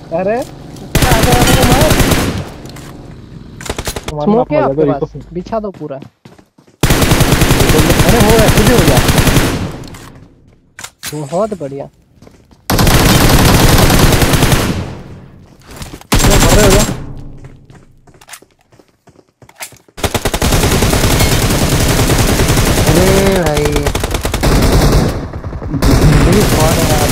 अरे आगे वाले को मार। स्मोक है आपके पास, बिछा दो पूरा। अरे हो गया, खुद ही हो गया। बहुत बढ़िया। मर रहे हो क्या? अरे भाई पुलिस कौन है यार?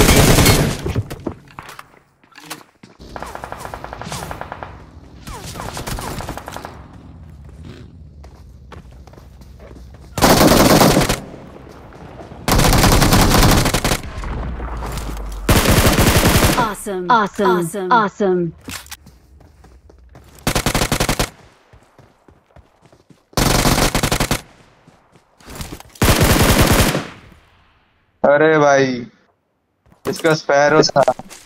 Awesome, awesome, awesome, awesome. अरे भाई इसका स्पैरो था।